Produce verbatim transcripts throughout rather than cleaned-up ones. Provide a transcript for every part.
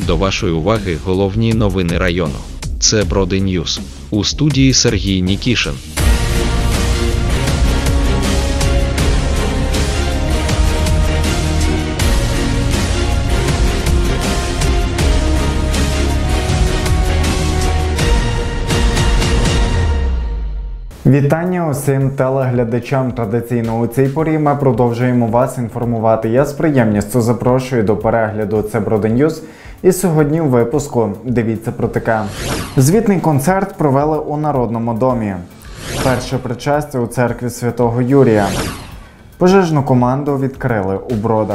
До вашої уваги головні новини району. Це Броди Ньюс. У студії Сергій Нікішин. Вітання усім телеглядачам. Традиційно у цій порі ми продовжуємо вас інформувати. Я з приємністю запрошую до перегляду «Це Броди Ньюс». І сьогодні у випуску дивіться про таке. Звітний концерт провели у Народному домі. Перше причастя у церкві Святого Юрія. Пожежну команду відкрили у Бродах.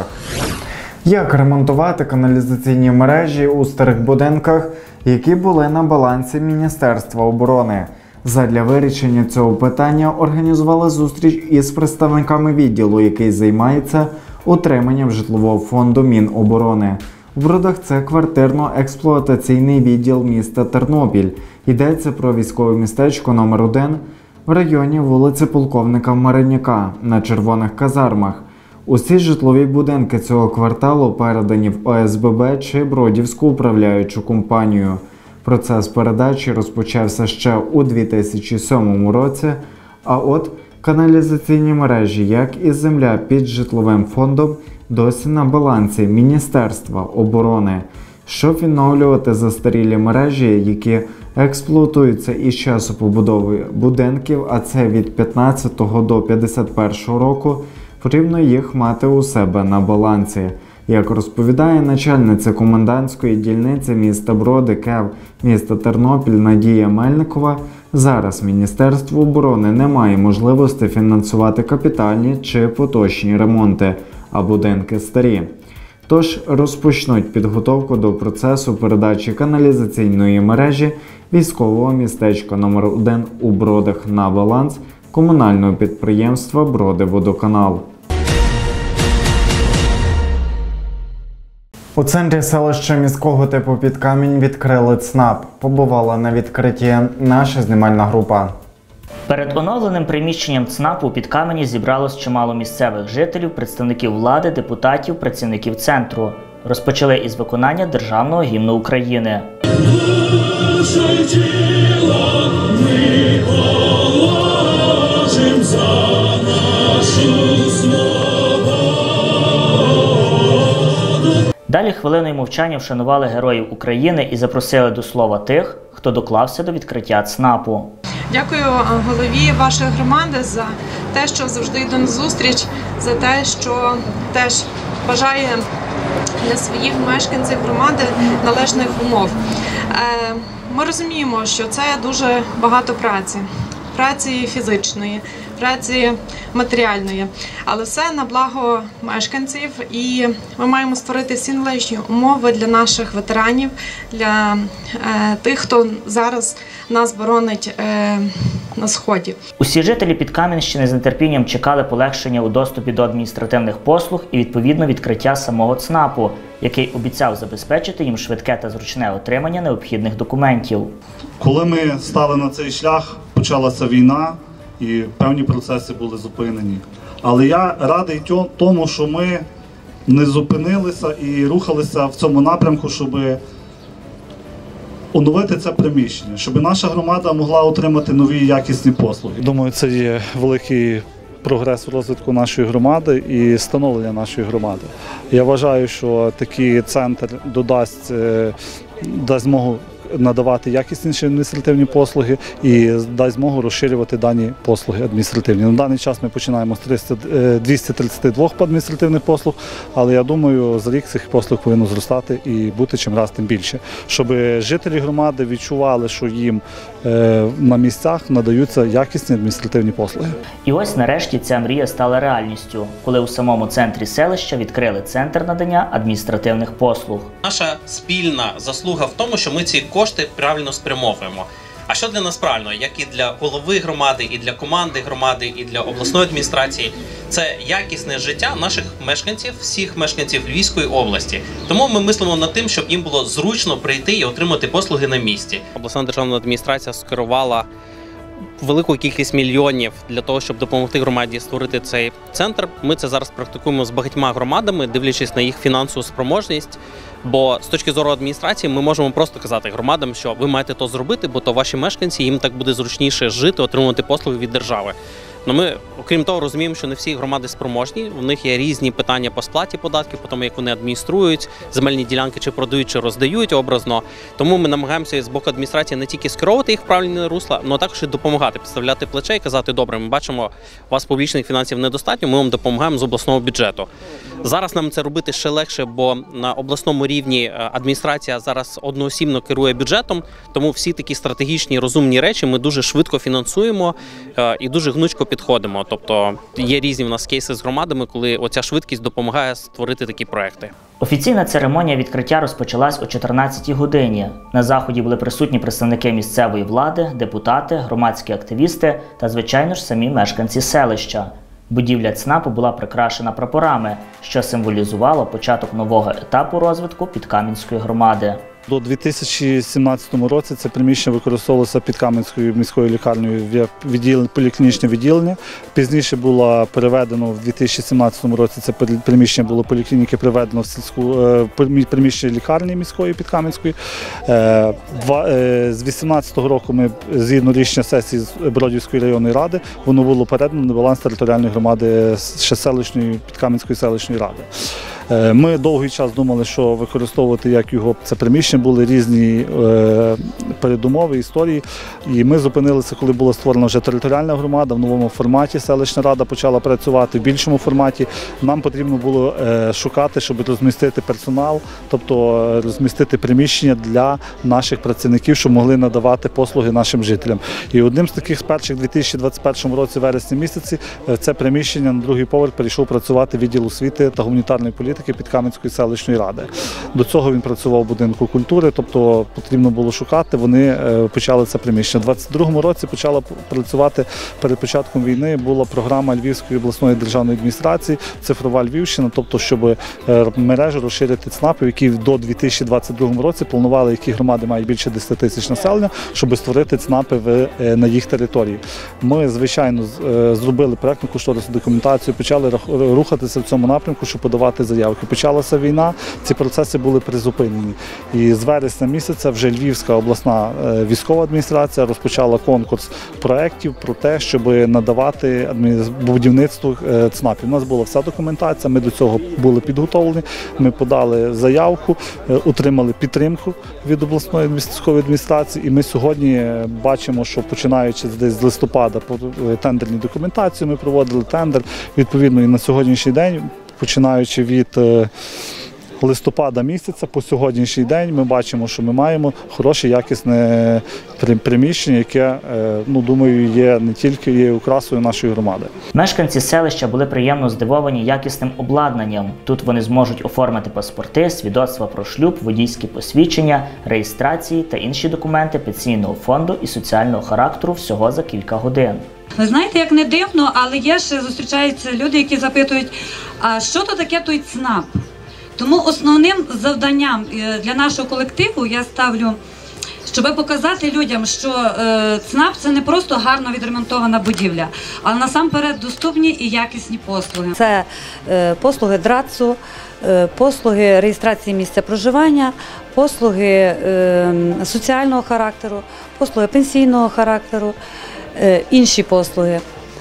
Як ремонтувати каналізаційні мережі у старих будинках, які були на балансі Міністерства оборони? Задля вирішення цього питання організували зустріч із представниками відділу, який займається утриманням житлового фонду Міноборони. У Бродах це квартирно-експлуатаційний відділ міста Тернопіль. Йдеться про військове містечко номер один в районі вулиці Полковника Мариняка на Червоних казармах. Усі житлові будинки цього кварталу передані в О С Б Б чи Бродівську управляючу компанію. Процес передачі розпочався ще у дві тисячі сьомому році, а от каналізаційні мережі, як і земля під житловим фондом, досі на балансі Міністерства оборони. Щоб відновлювати застарілі мережі, які експлуатуються із часу побудови будинків, а це від п'ятнадцятого до п'ятдесят першого року, потрібно їх мати у себе на балансі. Як розповідає начальниця комендантської дільниці міста Броди КЕВ міста Тернопіль Надія Мельникова, зараз Міністерство оборони не має можливості фінансувати капітальні чи поточні ремонти, а будинки старі. Тож розпочнуть підготовку до процесу передачі каналізаційної мережі військового містечка номер один у Бродах на баланс комунального підприємства «Бродиводоканал». У центрі селища міського типу Підкамінь відкрили ЦНАП. Побувала на відкритті наша знімальна група. Перед оновленим приміщенням ЦНАПу у Підкамені зібралось чимало місцевих жителів, представників влади, депутатів, працівників центру. Розпочали із виконання Державного гімну України. Далі хвилиною мовчання вшанували героїв України і запросили до слова тих, хто доклався до відкриття ЦНАПу. Дякую голові вашої громади за те, що завжди йде на зустріч, за те, що теж бажає для своїх мешканців громади належних умов. Ми розуміємо, що це дуже багато праці. Праці фізичної, праці матеріальної, але все на благо мешканців, і ми маємо створити всі належні умови для наших ветеранів, для е, тих, хто зараз нас боронить е, на Сході. Усі жителі Підкам'янщини з нетерпінням чекали полегшення у доступі до адміністративних послуг і відповідно відкриття самого ЦНАПу, який обіцяв забезпечити їм швидке та зручне отримання необхідних документів. Коли ми стали на цей шлях, почалася війна і певні процеси були зупинені. Але я радий тому, що ми не зупинилися і рухалися в цьому напрямку, щоб оновити це приміщення, щоб наша громада могла отримати нові якісні послуги. Думаю, це є великий прогрес в розвитку нашої громади і становлення нашої громади. Я вважаю, що такий центр додасть, дасть змогу надавати якісніші адміністративні послуги і дасть змогу розширювати дані послуги адміністративні. На даний час ми починаємо з двохсот тридцяти двох адміністративних послуг, але я думаю, за рік цих послуг повинно зростати і бути чим раз тим більше, щоб жителі громади відчували, що їм на місцях надаються якісні адміністративні послуги. І ось нарешті ця мрія стала реальністю, коли у самому центрі селища відкрили центр надання адміністративних послуг. Наша спільна заслуга в тому, що ми ці кошти правильно спрямовуємо. А що для нас правильно, як і для голови громади, і для команди громади, і для обласної адміністрації, це якісне життя наших мешканців, всіх мешканців Львівської області. Тому ми мислимо над тим, щоб їм було зручно прийти і отримати послуги на місці. Обласна державна адміністрація скерувала велику кількість мільйонів для того, щоб допомогти громаді створити цей центр. Ми це зараз практикуємо з багатьма громадами, дивлячись на їх фінансову спроможність. Бо з точки зору адміністрації ми можемо просто казати громадам, що ви маєте то зробити, бо то ваші мешканці, їм так буде зручніше жити, отримувати послуги від держави. Но ми, окрім того, розуміємо, що не всі громади спроможні, у них є різні питання по сплаті податків, по тому, як вони адмініструють, земельні ділянки чи продають, чи роздають образно. Тому ми намагаємося з боку адміністрації не тільки скеровувати їх в правильне русло, але також і допомагати, підставляти плече і казати, добре, ми бачимо, у вас публічних фінансів недостатньо, ми вам допомагаємо з обласного бюджету. Зараз нам це робити ще легше, бо на обласному рівні адміністрація зараз одноосібно керує бюджетом, тому всі такі стратегічні, розумні речі ми дуже швидко фінансуємо і дуже гнучко підходимо. Тобто є різні в нас кейси з громадами, коли оця швидкість допомагає створити такі проекти. Офіційна церемонія відкриття розпочалась о чотирнадцятій годині. На заході були присутні представники місцевої влади, депутати, громадські активісти та, звичайно ж, самі мешканці селища. Будівля ЦНАПу була прикрашена прапорами, що символізувало початок нового етапу розвитку Підкам'янської громади. До дві тисячі сімнадцятого році це приміщення використовувалося Підкам'янською міською лікарнею як відділ, поліклінічне відділення. Пізніше було переведено в дві тисячі сімнадцятому році, це приміщення було поліклініки приведено в сільську приміщення лікарні міської Підкам'янської. З дві тисячі вісімнадцятого року ми, згідно рішення сесії Бродівської районної ради, воно було передано на баланс територіальної громади ще селищної Підкам'янської селищної ради. Ми довгий час думали, що використовувати як його це приміщення, були різні е, передумови, історії. І ми зупинилися, коли була створена вже територіальна громада в новому форматі. Селищна рада почала працювати в більшому форматі. Нам потрібно було е, шукати, щоб розмістити персонал, тобто е, розмістити приміщення для наших працівників, щоб могли надавати послуги нашим жителям. І одним з таких з перших у дві тисячі двадцять першому році, вересні місяці, е, це приміщення на другий поверх перейшов працювати відділ освіти та гуманітарної політики Підкам'янської селищної ради. До цього він працював в будинку культури, тобто потрібно було шукати, вони почали це приміщення. У двадцять другому році почала працювати, перед початком війни була програма Львівської обласної державної адміністрації «Цифрова Львівщина», тобто щоб мережу розширити ЦНАПів, які до дві тисячі двадцять другому році планували, які громади мають більше десяти тисяч населення, щоб створити ЦНАПи на їх території. Ми, звичайно, зробили проєктну кошторисну документацію, почали рухатися в цьому напрямку, щоб подавати заявки. Почалася війна, ці процеси були призупинені. І з вересня місяця вже Львівська обласна військова адміністрація розпочала конкурс проєктів про те, щоб надавати будівництво ЦНАПів. У нас була вся документація, ми до цього були підготовлені, ми подали заявку, отримали підтримку від обласної військової адміністрації, і ми сьогодні бачимо, що починаючи десь з листопада по тендерній документації, ми проводили тендер, відповідно, і на сьогоднішній день, починаючи від листопада місяця по сьогоднішній день, ми бачимо, що ми маємо хороше, якісне приміщення, яке, ну, думаю, є не тільки є окрасою нашої громади. Мешканці селища були приємно здивовані якісним обладнанням. Тут вони зможуть оформити паспорти, свідоцтва про шлюб, водійські посвідчення, реєстрації та інші документи пенсійного фонду і соціального характеру всього за кілька годин. Ви знаєте, як не дивно, але є ще зустрічаються люди, які запитують, а що то таке той ЦНАП? Тому основним завданням для нашого колективу я ставлю, щоб показати людям, що ЦНАП – це не просто гарно відремонтована будівля, але насамперед доступні і якісні послуги. Це послуги ДРАЦу, послуги реєстрації місця проживання, послуги соціального характеру, послуги пенсійного характеру, інші послуги,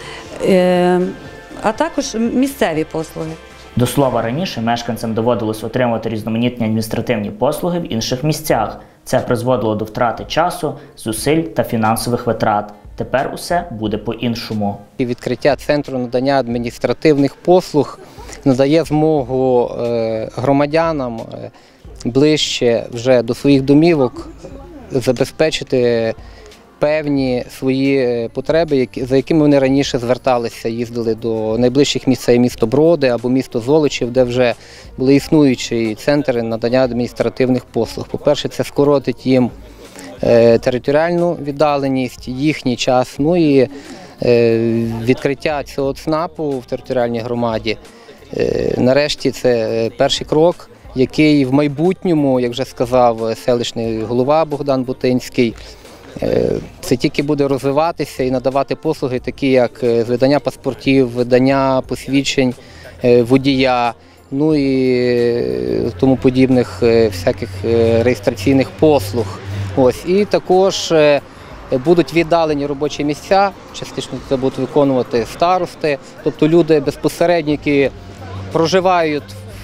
а також місцеві послуги. До слова, раніше мешканцям доводилось отримувати різноманітні адміністративні послуги в інших місцях. Це призводило до втрати часу, зусиль та фінансових витрат. Тепер усе буде по-іншому. Відкриття центру надання адміністративних послуг надає змогу громадянам ближче вже до своїх домівок забезпечити певні свої потреби, за якими вони раніше зверталися, їздили до найближчих місць, це місто Броди або місто Золочів, де вже були існуючі центри надання адміністративних послуг. По-перше, це скоротить їм територіальну віддаленість, їхній час, ну і відкриття цього ЦНАПу в територіальній громаді. Нарешті це перший крок, який в майбутньому, як вже сказав селищний голова Богдан Бутинський, це тільки буде розвиватися і надавати послуги, такі як видання паспортів, видання посвідчень водія, ну і тому подібних всяких реєстраційних послуг. Ось. І також будуть віддалені робочі місця, частично це будуть виконувати старости, тобто люди безпосередньо, які проживають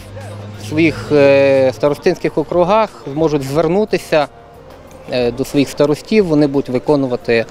в своїх старостинських округах, зможуть звернутися до своїх старостів, вони будуть виконувати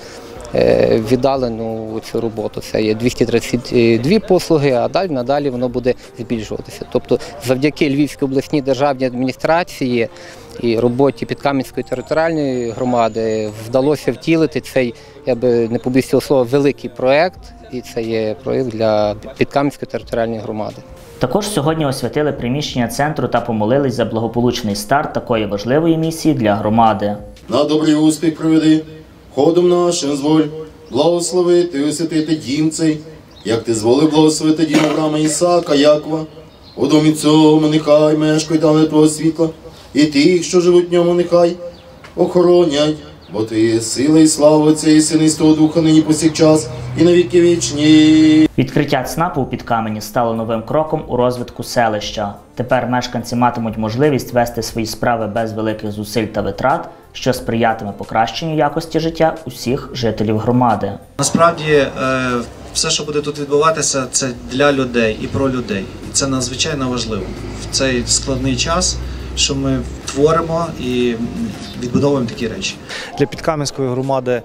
віддалену цю роботу. Це є двісті тридцять дві послуги, а далі надалі воно буде збільшуватися. Тобто завдяки Львівській обласній державній адміністрації і роботі Підкам'янської територіальної громади вдалося втілити цей, я би не побоюсь цього слова, великий проєкт, і це є проєкт для Підкам'янської територіальної громади. Також сьогодні освятили приміщення центру та помолились за благополучний старт такої важливої місії для громади. На добрий успіх приведи, ходом нашим зволь, благословити і освятити дім цей, як ти зволив благословити дім Авраама, Ісаака, Якова. У домі цьому нехай мешкають ангели твого світла, і тих, що живуть в ньому, нехай охоронять, бо ти є сила і слава Отця і Сина і Святого Духа, нині повсякчас і на віки вічні. Відкриття ЦНАПу у Підкамені стало новим кроком у розвитку селища. Тепер мешканці матимуть можливість вести свої справи без великих зусиль та витрат, що сприятиме покращенню якості життя усіх жителів громади. Насправді, все, що буде тут відбуватися, це для людей і про людей. І це надзвичайно важливо в цей складний час, що ми творимо і відбудовуємо такі речі. Для Підкам'янської громади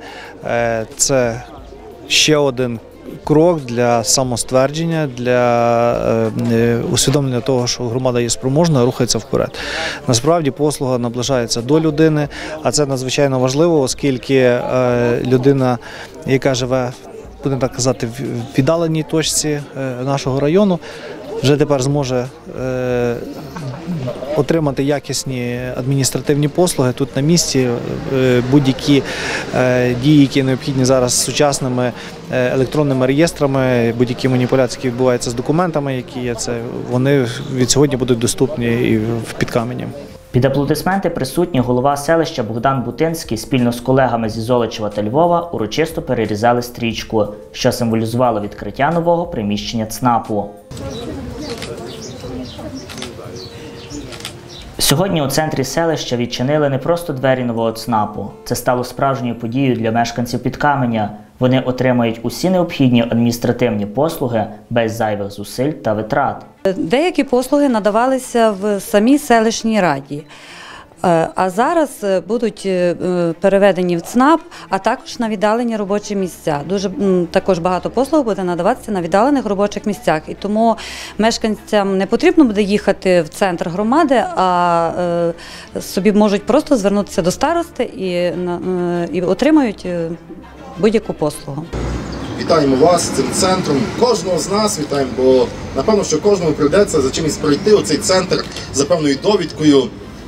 це ще один крок для самоствердження, для усвідомлення того, що громада є спроможна, рухається вперед. Насправді послуга наближається до людини, а це надзвичайно важливо, оскільки людина, яка живе, будемо так казати, в віддаленій точці нашого району, вже тепер зможе е, отримати якісні адміністративні послуги тут на місці. Е, будь-які е, дії, які необхідні зараз з сучасними е, електронними реєстрами, будь-які маніпуляції, які відбуваються з документами, які є, це, вони від сьогодні будуть доступні і в Підкамені. Під аплодисменти присутні голова селища Богдан Бутинський спільно з колегами зі Золочева та Львова урочисто перерізали стрічку, що символізувало відкриття нового приміщення ЦНАПу. Сьогодні у центрі селища відчинили не просто двері нового ЦНАПу. Це стало справжньою подією для мешканців Підкаменя. Вони отримають усі необхідні адміністративні послуги без зайвих зусиль та витрат. Деякі послуги надавалися в самій селищній раді, а зараз будуть переведені в ЦНАП, а також на віддалені робочі місця. Дуже також багато послуг буде надаватися на віддалених робочих місцях. І тому мешканцям не потрібно буде їхати в центр громади, а собі можуть просто звернутися до старости і, і отримають будь-яку послугу. Вітаємо вас цим центром, кожного з нас вітаємо, бо напевно, що кожному прийдеться за чимось пройти у цей центр за певною довідкою.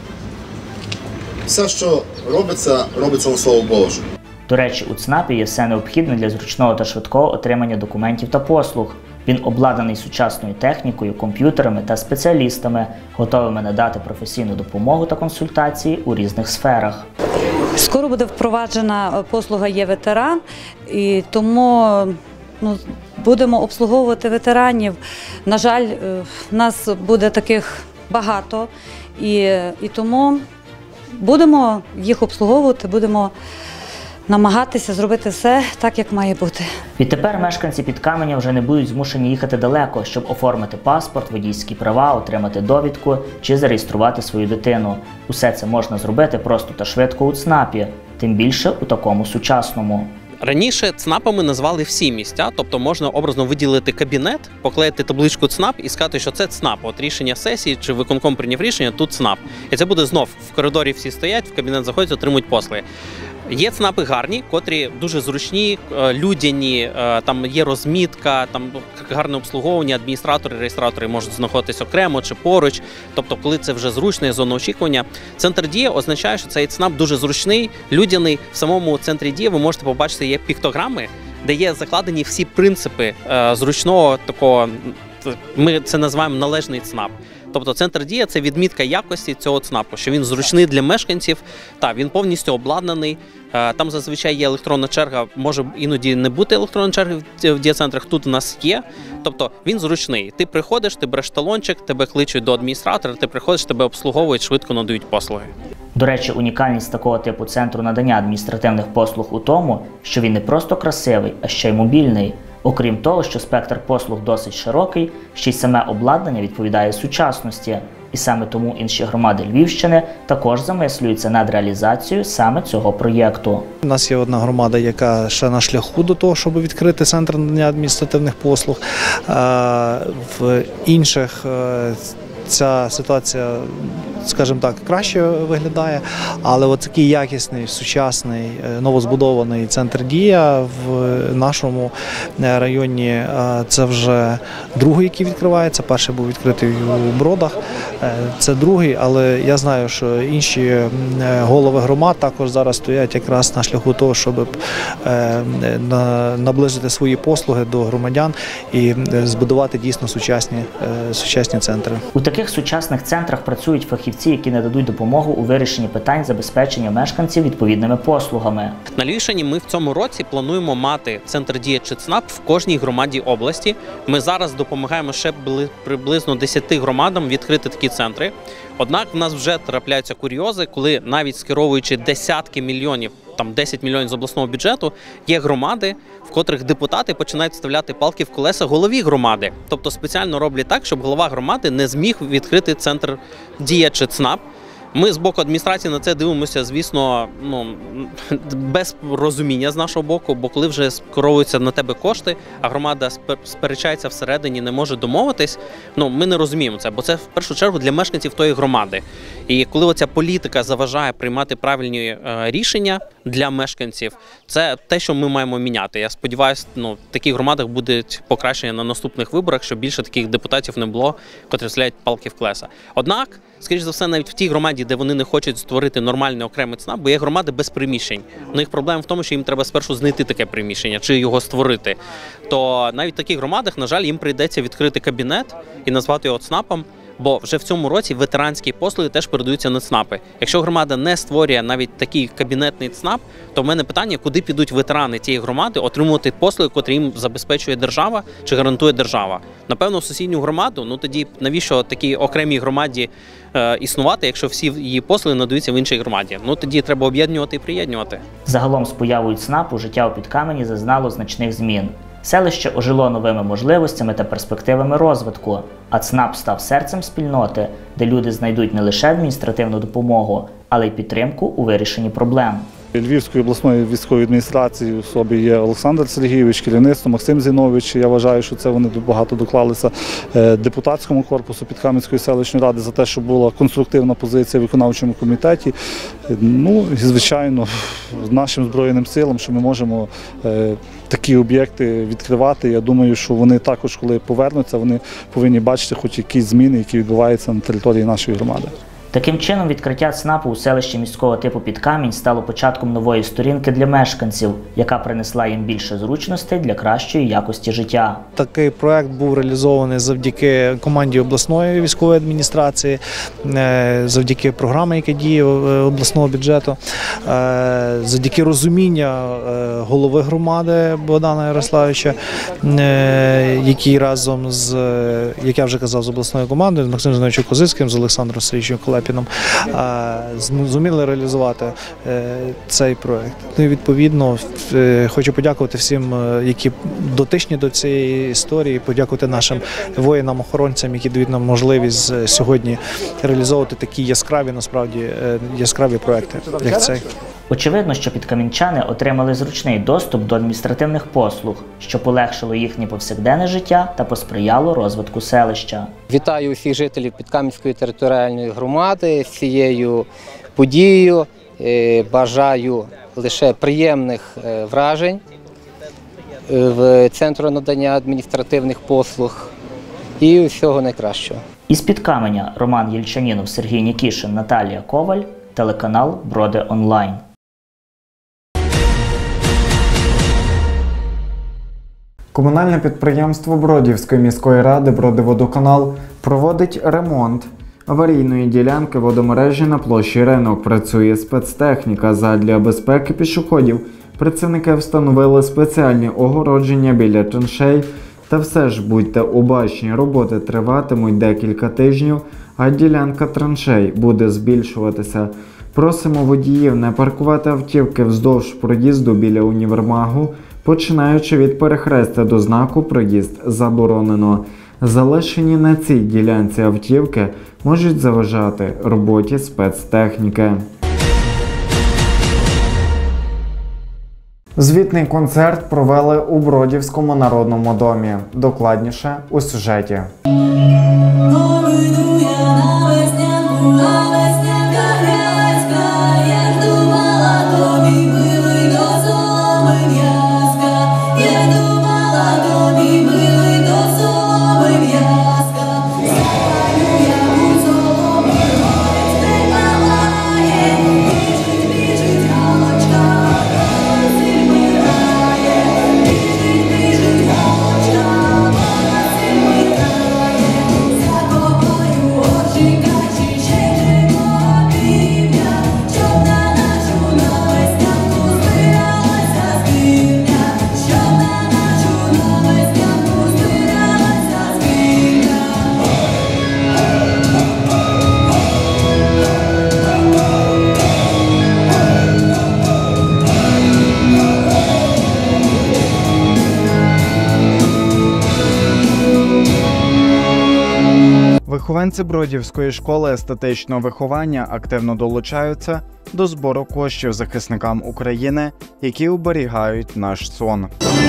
Все, що робиться, робиться на слово Боже. До речі, у ЦНАПі є все необхідне для зручного та швидкого отримання документів та послуг. Він обладнаний сучасною технікою, комп'ютерами та спеціалістами, готовими надати професійну допомогу та консультації у різних сферах. Скоро буде впроваджена послуга «Є-ветеран», і тому ну, будемо обслуговувати ветеранів. На жаль, нас буде таких багато, і, і тому будемо їх обслуговувати, будемо намагатися зробити все так, як має бути. Відтепер мешканці Підкаменя вже не будуть змушені їхати далеко, щоб оформити паспорт, водійські права, отримати довідку чи зареєструвати свою дитину. Усе це можна зробити просто та швидко у ЦНАПі, тим більше у такому сучасному. Раніше ЦНАПами назвали всі місця, тобто можна образно виділити кабінет, поклеїти табличку ЦНАП і сказати, що це ЦНАП. От рішення сесії чи виконком прийняв рішення, тут ЦНАП. І це буде знов в коридорі всі стоять, в кабінет заходять, отримують послуги. Є ЦНАПи гарні, котрі дуже зручні, людяні, там є розмітка, там гарне обслуговування, адміністратори, реєстратори можуть знаходитись окремо чи поруч. Тобто, коли це вже зручно, є зона очікування. Центр дії означає, що цей ЦНАП дуже зручний, людяний. В самому центрі дії ви можете побачити, є піктограми, де є закладені всі принципи зручного такого, ми це називаємо належний ЦНАП. Тобто центр Дія – це відмітка якості цього ЦНАПу, що він зручний для мешканців, та він повністю обладнаний. Там зазвичай є електронна черга, може іноді не бути електронної черги в дієцентрах, тут у нас є. Тобто він зручний. Ти приходиш, ти береш талончик, тебе кличуть до адміністратора, ти приходиш, тебе обслуговують, швидко надають послуги. До речі, унікальність такого типу центру надання адміністративних послуг у тому, що він не просто красивий, а ще й мобільний. Окрім того, що спектр послуг досить широкий, ще й саме обладнання відповідає сучасності. І саме тому інші громади Львівщини також замислюються над реалізацією саме цього проєкту. У нас є одна громада, яка ще на шляху до того, щоб відкрити центр надання адміністративних послуг. В інших ця ситуація, скажімо так, краще виглядає, але от такий якісний, сучасний, новозбудований центр Дія в нашому районі – це вже другий, який відкривається. Перший був відкритий у Бродах, це другий, але я знаю, що інші голови громад також зараз стоять якраз на шляху того, щоб наблизити свої послуги до громадян і збудувати дійсно сучасні, сучасні центри. У таких сучасних центрах працюють фахівці, які нададуть допомогу у вирішенні питань забезпечення мешканців відповідними послугами. На Львівщині ми в цьому році плануємо мати центр Дія чи ЦНАП в кожній громаді області. Ми зараз допомагаємо ще приблизно десяти громадам відкрити такі центри. Однак в нас вже трапляються курйози, коли навіть скеровуючи десятки мільйонів, там десять мільйонів з обласного бюджету, є громади, в котрих депутати починають вставляти палки в колеса голові громади. Тобто спеціально роблять так, щоб голова громади не зміг відкрити центр Дія чи ЦНАП. Ми з боку адміністрації на це дивимося, звісно, ну, без розуміння з нашого боку, бо коли вже скеровуються на тебе кошти, а громада сперечається всередині, не може домовитись, ну, ми не розуміємо це, бо це в першу чергу для мешканців тої громади. І коли оця політика заважає приймати правильні е, рішення для мешканців, це те, що ми маємо міняти. Я сподіваюся, ну, в таких громадах буде покращення на наступних виборах, щоб більше таких депутатів не було, котрі вставляють палки в колеса. Однак, скоріш за все, навіть в тій громаді, де вони не хочуть створити нормальний окремий ЦНАП, бо є громади без приміщень. Ну, їх проблема в тому, що їм треба спершу знайти таке приміщення, чи його створити. То навіть в таких громадах, на жаль, їм прийдеться відкрити кабінет і назвати його ЦНАПом, бо вже в цьому році ветеранські послуги теж передаються на ЦНАПи. Якщо громада не створює навіть такий кабінетний ЦНАП, то в мене питання, куди підуть ветерани тієї громади отримувати послуги, котрі їм забезпечує держава чи гарантує держава. Напевно, в сусідню громаду, ну тоді навіщо такій окремій громаді е, існувати, якщо всі її послуги надаються в іншій громаді? Ну тоді треба об'єднувати і приєднувати. Загалом з появою ЦНАПу життя у Підкамені зазнало значних змін. Селище ожило новими можливостями та перспективами розвитку, а ЦНАП став серцем спільноти, де люди знайдуть не лише адміністративну допомогу, але й підтримку у вирішенні проблем. Львівської обласної військової адміністрації в собі є Олександр Сергійович, керівництво, Максим Зінович. Я вважаю, що це вони багато доклалися депутатському корпусу Підкам'янської селищної ради за те, щоб була конструктивна позиція в виконавчому комітеті. Ну і, звичайно, нашим Збройним силам, що ми можемо такі об'єкти відкривати. Я думаю, що вони також, коли повернуться, вони повинні бачити хоч якісь зміни, які відбуваються на території нашої громади. Таким чином, відкриття ЦНАПу у селищі міського типу Підкамінь стало початком нової сторінки для мешканців, яка принесла їм більше зручностей для кращої якості життя. Такий проект був реалізований завдяки команді обласної військової адміністрації, завдяки програмі, яка діє обласного бюджету, завдяки розуміння голови громади Богдана Ярославовича, який разом з, як я вже казав, з обласною командою, з Максимом Зіновичем Козицьким, з Олександром Сергійовичем Колепіном, зуміли реалізувати цей проект. Ну і відповідно хочу подякувати всім, які дотичні до цієї історії, подякувати нашим воїнам-охоронцям, які дають нам можливість сьогодні реалізовувати такі яскраві, насправді, яскраві проекти, як цей. Очевидно, що підкам'янчани отримали зручний доступ до адміністративних послуг, що полегшило їхнє повсякденне життя та посприяло розвитку селища. Вітаю усіх жителів Підкам'янської територіальної громади з цією подією. Бажаю лише приємних вражень в Центру надання адміністративних послуг і всього найкращого. Із Підкаменя Роман Єльчанінов, Сергій Нікішин, Наталія Коваль, телеканал Броди Онлайн. Комунальне підприємство Бродівської міської ради «Бродиводоканал» Проводить ремонт аварійної ділянки водомережі на площі Ринок. Працює спецтехніка. Задля безпеки пішоходів працівники встановили спеціальні огородження біля траншей. Та все ж будьте обачні, роботи триватимуть декілька тижнів, а ділянка траншей буде збільшуватися. Просимо водіїв не паркувати автівки вздовж проїзду біля універмагу, починаючи від перехрестя до знаку «Проїзд заборонено». Залишені на цій ділянці автівки можуть заважати роботі спецтехніки. Звітний концерт провели у Бродівському народному домі. Докладніше у сюжеті. Вихованці Бродівської школи естетичного виховання активно долучаються до збору коштів захисникам України, які оберігають наш сон.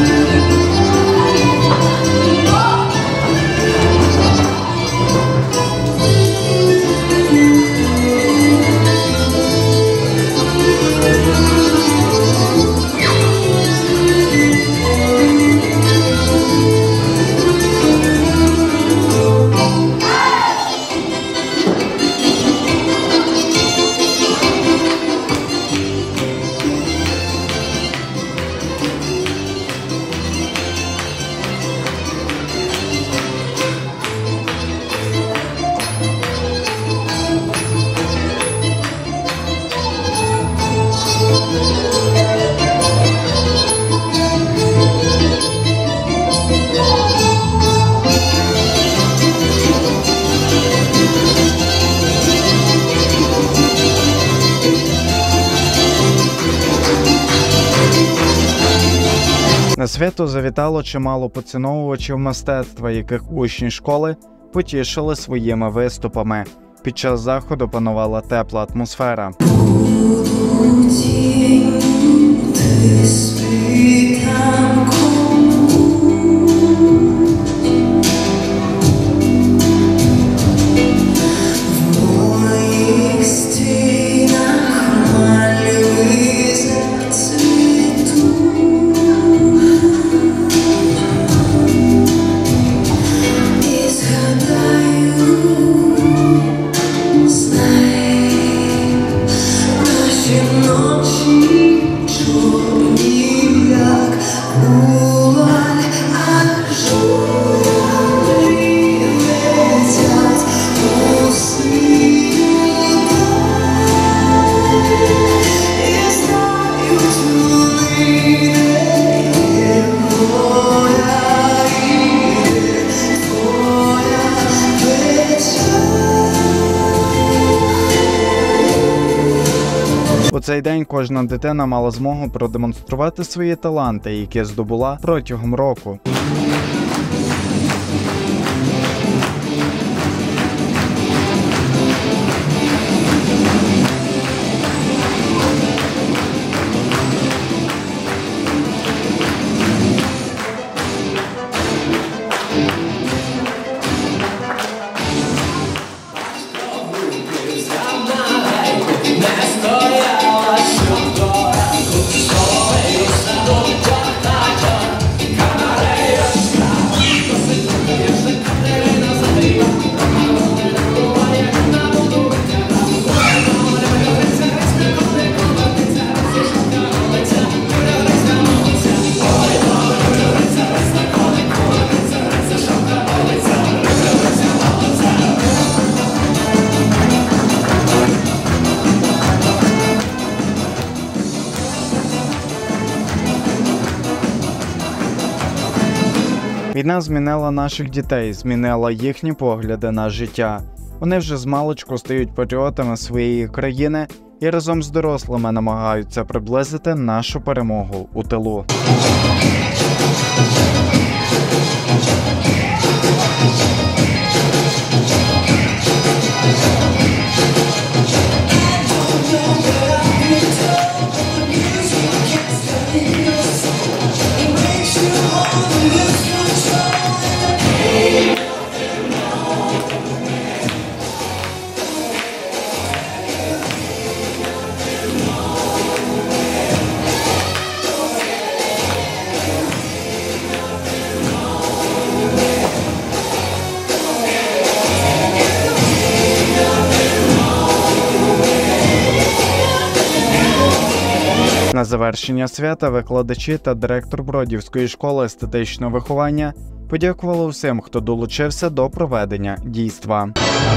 На свято завітало чимало поціновувачів мистецтва, яких учні школи потішили своїми виступами. Під час заходу панувала тепла атмосфера. У цей день кожна дитина мала змогу продемонструвати свої таланти, які здобула протягом року. Canary Війна змінила наших дітей, змінила їхні погляди на життя. Вони вже змалечку стають патріотами своєї країни і разом з дорослими намагаються приблизити нашу перемогу у тилу. На завершення свята викладачі та директор Бродівської школи естетичного виховання подякували усім, хто долучився до проведення дійства.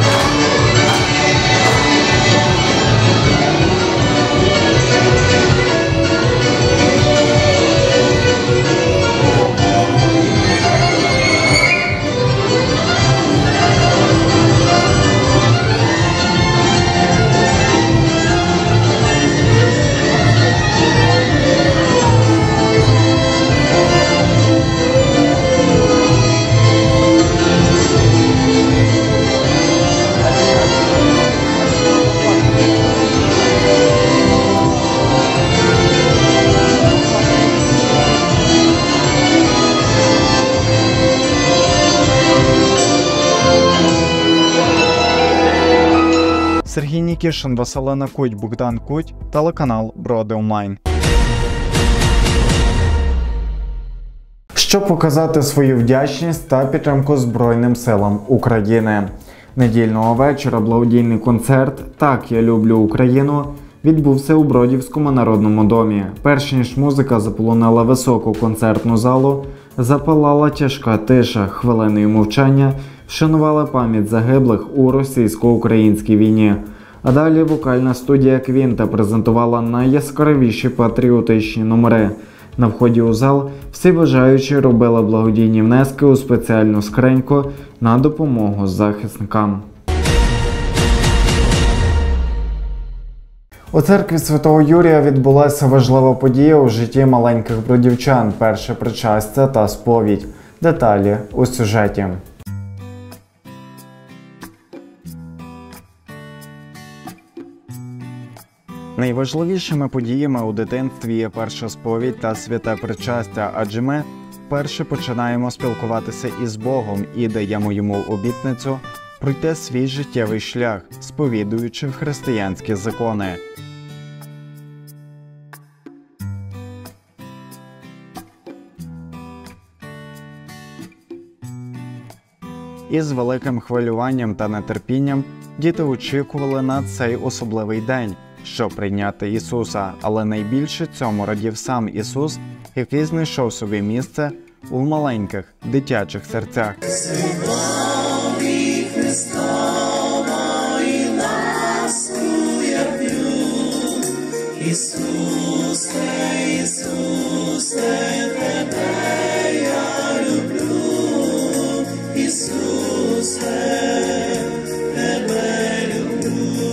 Сергій Нікішин, Василина Куть, Богдан Куть, телеканал Броди Онлайн. Щоб показати свою вдячність та підтримку Збройним силам України. Недільного вечора благодійний концерт «Так, я люблю Україну» відбувся у Бродівському народному домі. Перш ніж музика заполонила високу концертну залу, запалала тяжка тиша, хвилиною мовчання вшанували пам'ять загиблих у російсько-українській війні. А далі вокальна студія «Квінта» презентувала найяскравіші патріотичні номери. На вході у зал всі бажаючі робили благодійні внески у спеціальну скриньку на допомогу захисникам. У церкві Святого Юрія відбулася важлива подія у житті маленьких бродівчан – перше причастя та сповідь. Деталі у сюжеті. Найважливішими подіями у дитинстві є перша сповідь та святе причастя, адже ми вперше починаємо спілкуватися із Богом і даємо йому обітницю пройти свій життєвий шлях, сповідуючи християнські закони. Із великим хвилюванням та нетерпінням діти очікували на цей особливий день, щоб прийняти Ісуса, але найбільше цьому радів сам Ісус, який знайшов собі місце у маленьких дитячих серцях. Ісусе, Ісусе, тебе я люблю, Ісусе, тебе люблю.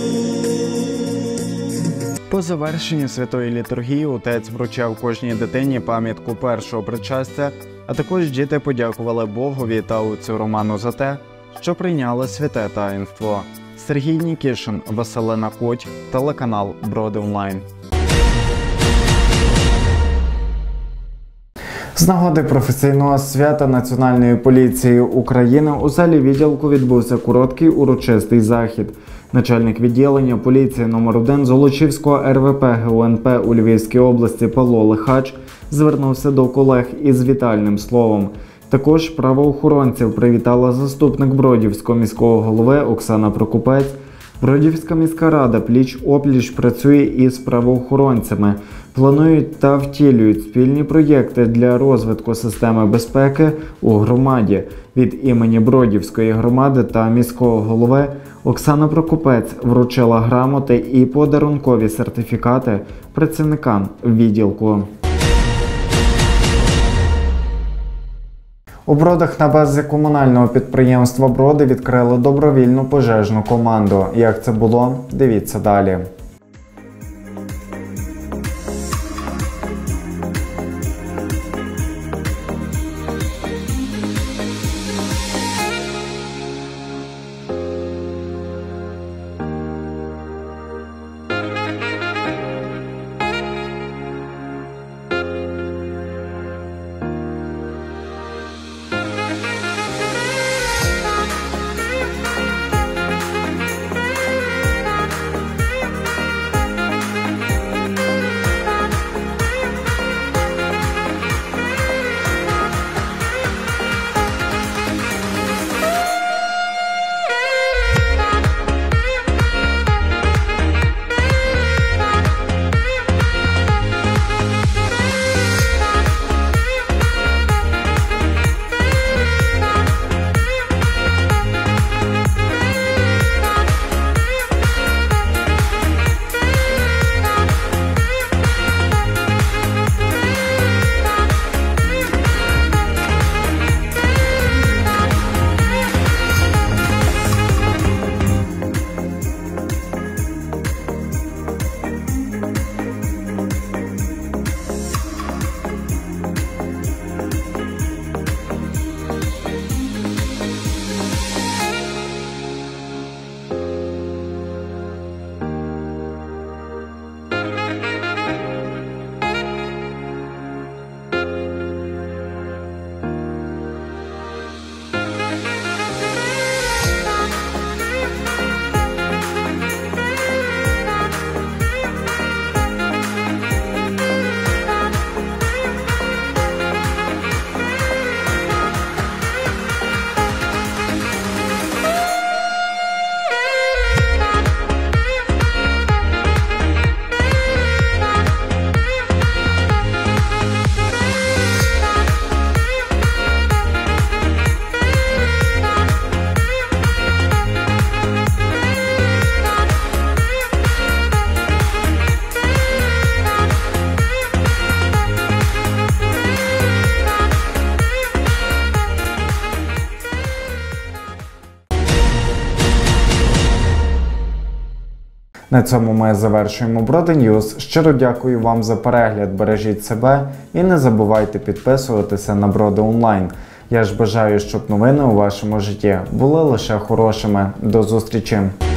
По завершенні святої літургії отець вручав кожній дитині пам'ятку першого причастя, а також діти подякували Богові та отцю Роману за те, що прийняли святе таїнство. Сергій Нікішин, Василина Куть, телеканал Броди Онлайн. З нагоди професійного свята Національної поліції України у залі відділку відбувся короткий урочистий захід. Начальник відділення поліції номер один Золочівського ер ве пе ге у ен пе у Львівській області Павло Лихач звернувся до колег із вітальним словом. Також правоохоронців привітала заступник Бродівського міського голови Оксана Прокопець. Бродівська міська рада пліч-опліч працює із правоохоронцями, планують та втілюють спільні проєкти для розвитку системи безпеки у громаді. Від імені Бродівської громади та міського голови Оксана Прокопець вручила грамоти і подарункові сертифікати працівникам відділку. У Бродах на базі комунального підприємства Броди відкрили добровільну пожежну команду. Як це було? Дивіться далі. На цьому ми завершуємо Броди Ньюс. Щиро дякую вам за перегляд, бережіть себе і не забувайте підписуватися на Броди Онлайн. Я ж бажаю, щоб новини у вашому житті були лише хорошими. До зустрічі!